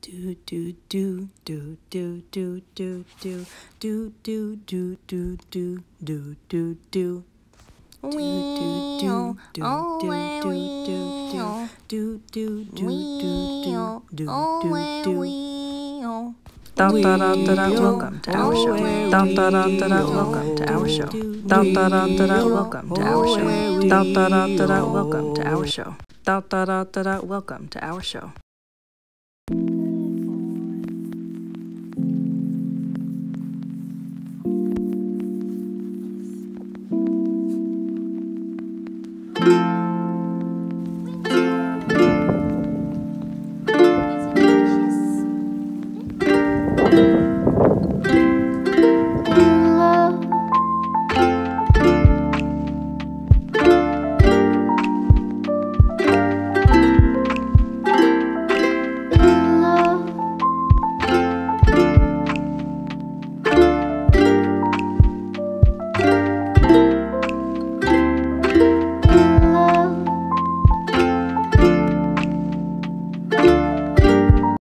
do do do do do do do do do do do do do do do do. Welcome to our show. Welcome to our show. Welcome to our show. Welcome to our show. Welcome to our show. Is it delicious?